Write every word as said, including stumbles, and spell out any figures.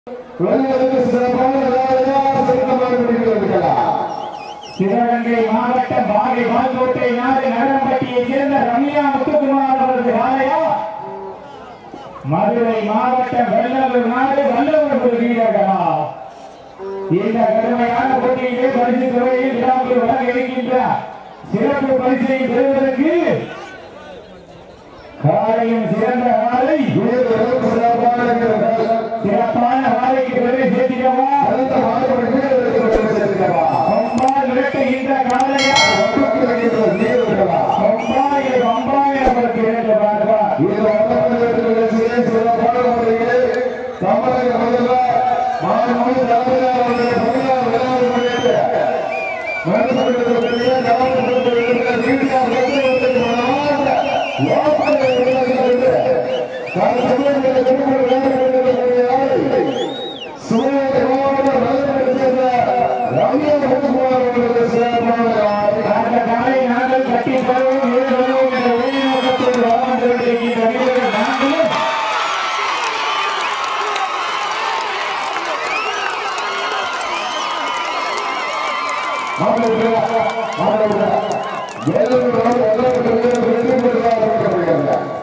சிவகங்கை மாவட்டம் பாகை பால்கோட்டை நாடு நகரம்பட்டியை சேர்ந்த ரம்யா முத்துக்குமார் அவரது ஆலயா. மதுரை மாவட்டம் வெள்ளலூர் நாடு வல்லூர் வீரர்களா. இந்த கடுமையான போட்டியிலே பரிசு துறையில் விழாவில் வழங்க இருக்கின்ற சிறப்பு பரிசை பெறுவதற்கு காலையும் சிறந்த வாழை சிறப்பான வாழைக்கு பெருமை சேர்த்திடவா கொம்பால் விரட்டுகின்ற காலையா கொம்பாயை கொம்பாயை அவருக்கு இரண்டு பார்ப்பா Hallelujah.